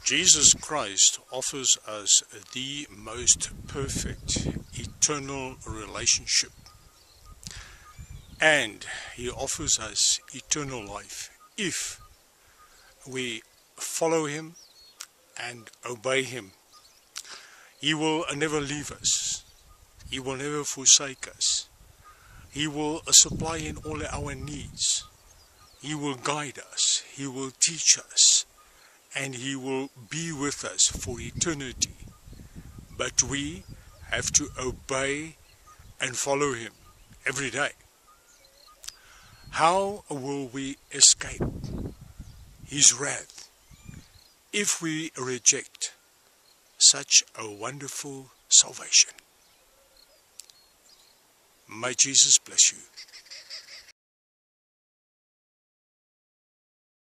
Jesus Christ offers us the most perfect eternal relationship, and He offers us eternal life if we follow Him and obey Him. He will never leave us. He will never forsake us. He will supply in all our needs. He will guide us. He will teach us. And He will be with us for eternity. But we have to obey and follow Him every day. How will we escape His wrath if we reject such a wonderful salvation? May Jesus bless you.